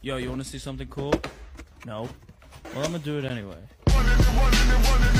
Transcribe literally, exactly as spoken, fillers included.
Yo, you wanna see something cool? No? Well, I'm gonna do it anyway.